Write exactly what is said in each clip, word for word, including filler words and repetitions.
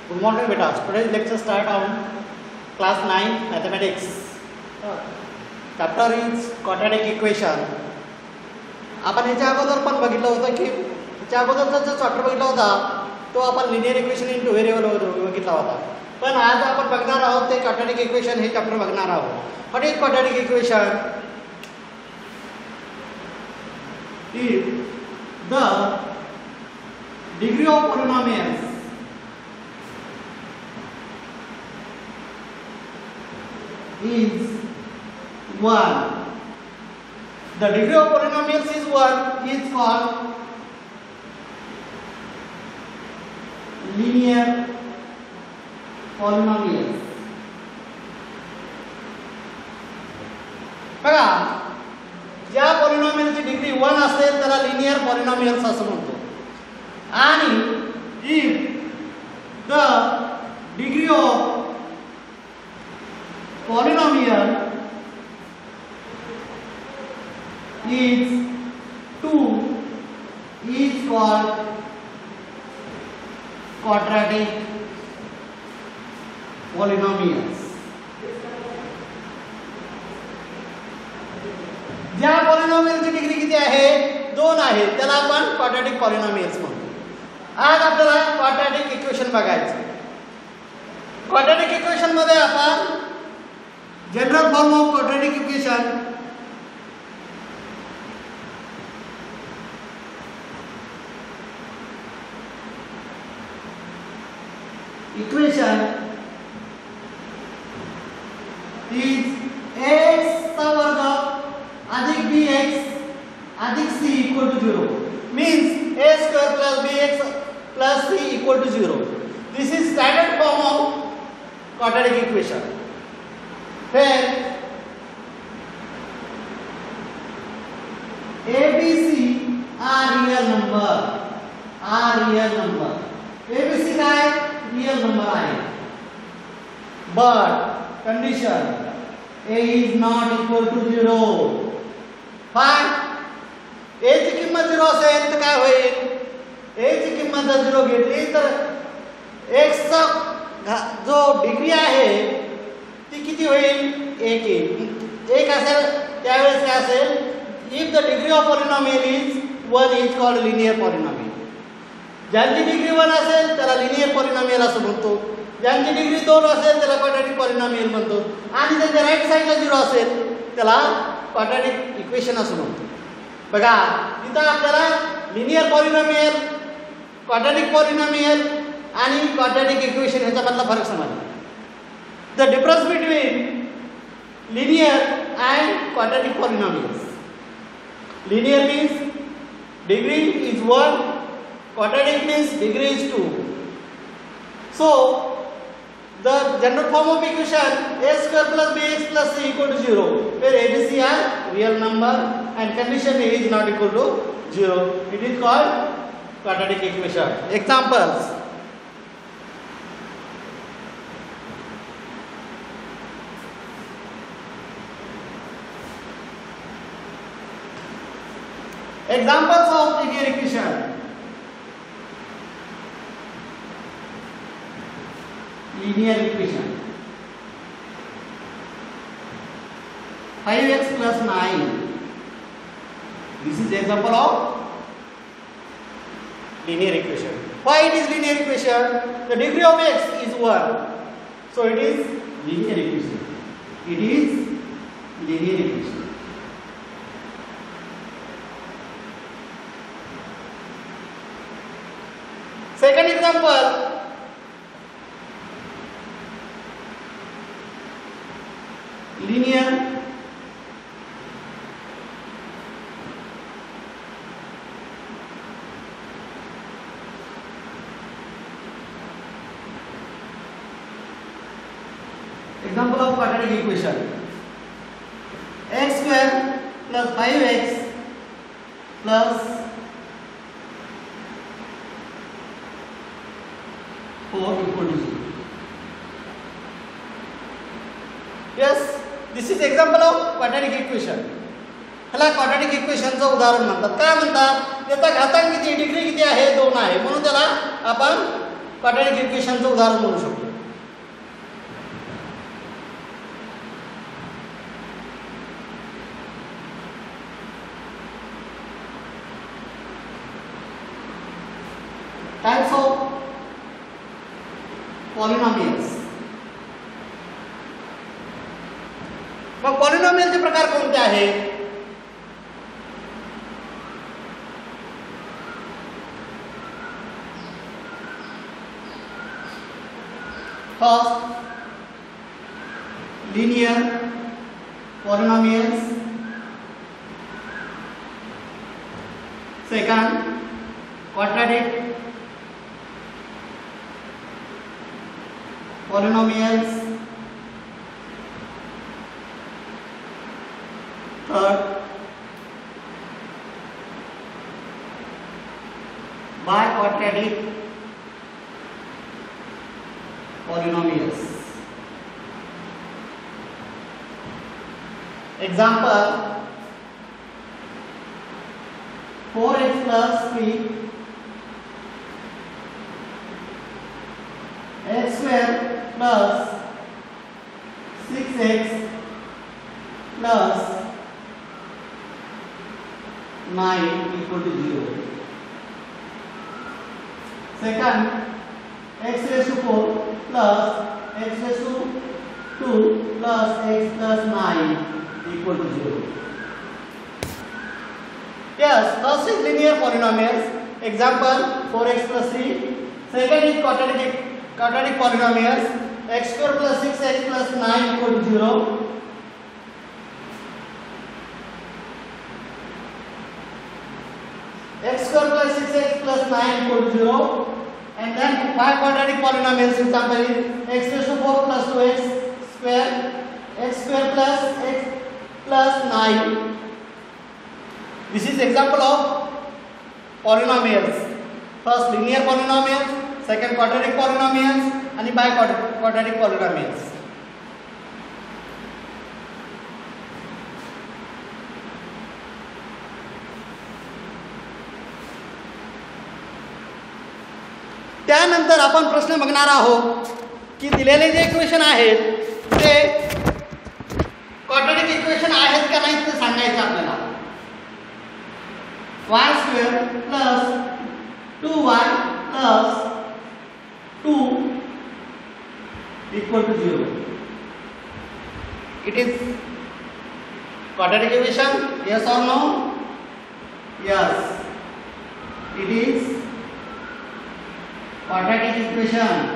Good morning, beta. Today's lecture start on class nine mathematics. Chapter is quadratic equation. आपण याच्या अगोदर पण बघितलं होतं की याच्या अगोदरचा जो चॅप्टर बघितला होता तो आपण linear equation in two variable बघितला होता. पण आज आपण बघणार आहोत ते क्वाड्रॅटिक इक्वेशन हे चॅप्टर बघणार आहोत. What is quadratic equation? Is the degree of polynomials is one. The degree of polynomials is one is called linear polynomials. बघा, ज्या पॉलिनॉमियलची डिग्री वन असेल त्याला लिनियर पॉलिनॉमियल्स असं म्हणतो. आणि if the degree of polynomial is two is called quadratic polynomials. ज्या पॉलिनॉमियलची degree किती आहे? दोन आहे, त्याला आपण क्वाड्रॅटिक पॉलिनॉमियल्स म्हणतो. आज आपल्याला क्वाड्रॅटिक इक्वेशन बघायचं. क्वाड्रॅटिक इक्वेशन मध्ये आपण general form of quadratic equation equation is x चा वर्ग अधिक बी एक्स अधिक c equal to zero. Means a square plus b x plus c equal to zero. This is standard form of quadratic equation. Where a, b, c are real number. Are real number. A, b, c काय? Real number आहे. But condition a is not equal to zero. Fine. a ची किंमत zero असेल तर काय होईल? a ची किंमत जर झिरो घेतली तर x चा जो डिग्री आहे ती किती होईल? एक येईल. एक असेल त्यावेळेस काय असेल? If the degree of polynomial is one is called linear polynomial. ज्यांची डिग्री वन असेल त्याला लिनियर पॉलिनॉमियल असं म्हणतो. ज्यांची डिग्री दोन असेल त्याला क्वाड्रॅटिक पॉलिनॉमियल म्हणतो. आणि ज्यांच्या राईट साईडला झिरो असेल त्याला क्वाड्रॅटिक इक्वेशन असं म्हणतो. बघा, इथं आपल्याला लिनियर पॉलिनॉमियल, क्वाड्रॅटिक पॉलिनॉमियल आणि क्वाड्रॅटिक इक्वेशन ह्याच्यामधला फरक समजला. The difference between linear and quadratic polynomials. Linear means degree is one, quadratic means degree is two. So the general form of equation a square plus bx plus c equal to zero, where a, b, c are real number and condition a is not equal to zero. It is called quadratic equation. Examples. Examples of linear equation. Linear equation. five x plus nine. This is example of linear equation. Why it is linear equation? The degree of x is one, so it is linear equation. It is linear equation. Second example, linear example of quadratic equation. X square plus five x plus four equal to zero. Yes, this is example of quadratic equation. ह्याला quadratic इक्वेशनचं उदाहरण म्हणतात. काय म्हणतात? त्याचा घातांक किती, degree किती आहे, दोन आहे, म्हणून त्याला आपण क्वाड्रॅटिक इक्वेशनचं उदाहरण म्हणू शकतो. Types of polynomials. मग पॉलिनॉमियलचे प्रकार कोणते आहेत? First, linear polynomials. Second, quadratic polynomials. Third, biquadratic polynomials. Example, four x plus three x square plus six x plus nine equal to zero. Second, x raised to four plus x raised to two plus x plus nine equal to zero. Yes, first is linear polynomials. Example, four x plus three. Second is quadratic quadratic polynomials. X square plus six x plus nine equal to zero. X square plus six x plus nine equal to zero. And then biquadratic polynomials. Example is x raised to four plus two x square, x square plus x plus nine. This is example of polynomials. First linear polynomials, second quadratic polynomials, and biquadratic polynomials. त्यानंतर आपण प्रश्न बघणार आहोत की दिलेले जे equation आहेत ते quadratic equation आहेत का नाही ते सांगायचं आपल्याला. y square plus two y plus two equal to zero. It is quadratic equation, yes or no? Yes, it is quadratic equation.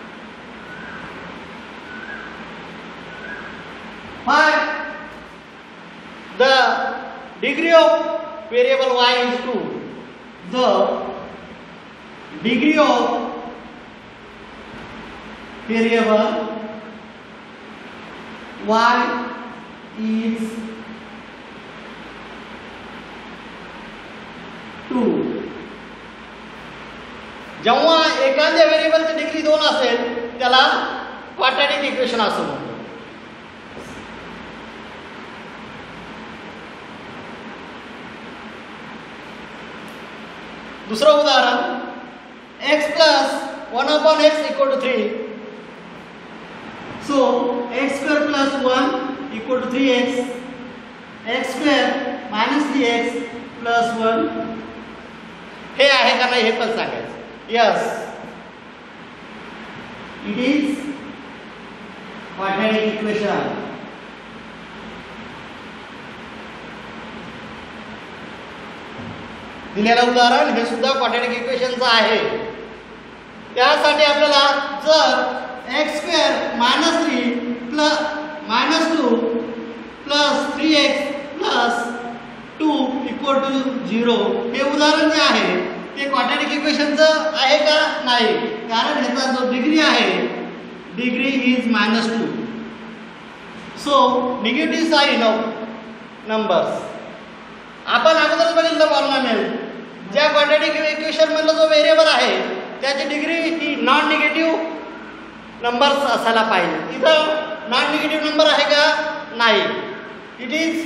But the degree of variable y is two. The degree of variable y is two. जेव्हा एखाद्या व्हेरिएबलची degree दोन असेल त्याला quadratic equation असं म्हणतो. दूसरा उदाहरण, x plus one upon x equal to three. So x square plus one equal to three x. x square minus three x plus one. हे आहे का नाही हे पण सांगायचं. Yes, it is quadratic equation. दिलेलं उदाहरण हे सुद्धा क्वाड्रॅटिक इक्वेशनचं आहे. त्यासाठी आपल्याला जर x square minus three plus minus two plus three x plus two equal to zero हे उदाहरण जे आहे ते क्वाड्रॅटिक इक्वेशनचं आहे का नाही, कारण ह्याचा जो डिग्री आहे degree is minus two. So negative sign of numbers. आपण अगोदर बघितलं पॉलिनॉमियल, ज्या क्वाड्रॅटिक इक्वेशन मधला जो व्हेरिएबल आहे त्याची डिग्री ही नॉन निगेटिव्ह नंबर्स असायला पाहिजे. इथं नॉन निगेटिव्ह नंबर आहे का नाही, it is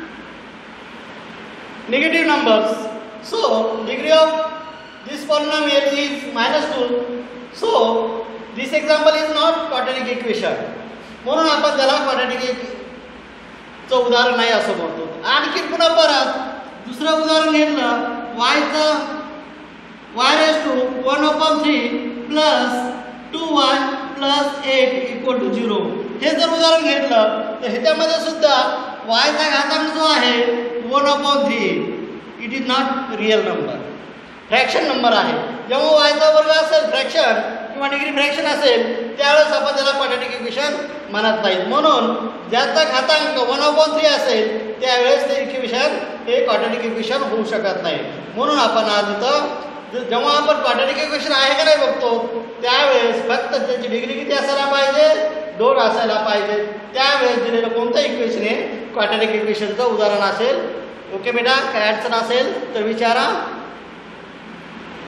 negative numbers. So degree of this polynomial is minus two. So this example is not quadratic equation, म्हणून आपण त्याला क्वाड्रॅटिक चं उदाहरण नाही असं म्हणतो. आणखी पुन्हा परत दुसरं उदाहरण घेतलं, वायचं y raise to one upon three plus two y plus eight equal to zero. हे जर उदाहरण घेतलं तर ह्याच्यामध्ये सुद्धा वायचा घातांक जो आहे one upon three, it is not real number, fraction number आहे. जेव्हा वायचा वर्ग असेल फ्रॅक्शन किंवा डिग्री फ्रॅक्शन असेल त्यावेळेस आपण त्याला क्वाड्रॅटिक इक्वेशन म्हणत नाहीत. म्हणून ज्याचा घातांक वन अपॉन थ्री असेल त्यावेळेस ते इक्वेशन हे क्वाड्रॅटिक इक्वेशन होऊ शकत नाही. म्हणून आपण आज इथं जेव्हा आपण क्वाड्रॅटिक इक्वेशन आहे का नाही बघतो त्यावेळेस फक्त त्याची डिग्री किती असायला पाहिजे, दोन असायला पाहिजे. त्यावेळेस दिलेलं कोणतं इक्वेशन हे क्वाड्रॅटिक इक्वेशनचं उदाहरण असेल. ओके बेटा, काय अडचण असेल तर विचारा.